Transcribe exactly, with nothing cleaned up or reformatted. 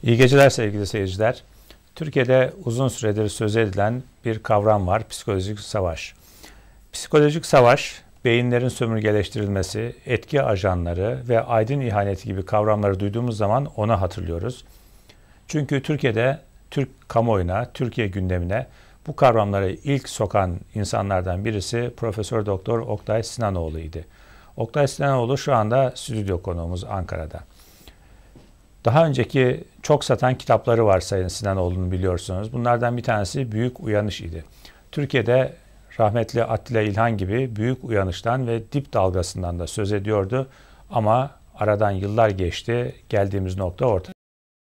İyi geceler sevgili seyirciler. Türkiye'de uzun süredir söz edilen bir kavram var, psikolojik savaş. Psikolojik savaş, beyinlerin sömürgeleştirilmesi, etki ajanları ve aydın ihaneti gibi kavramları duyduğumuz zaman onu hatırlıyoruz. Çünkü Türkiye'de, Türk kamuoyuna, Türkiye gündemine bu kavramları ilk sokan insanlardan birisi Profesör Doktor Oktay Sinanoğlu idi. Oktay Sinanoğlu şu anda stüdyo konuğumuz Ankara'da. Daha önceki çok satan kitapları var Sayın Sinanoğlu'nun, biliyorsunuz. Bunlardan bir tanesi Büyük Uyanış idi. Türkiye'de rahmetli Attila İlhan gibi büyük uyanıştan ve dip dalgasından da söz ediyordu. Ama aradan yıllar geçti, geldiğimiz nokta ortada.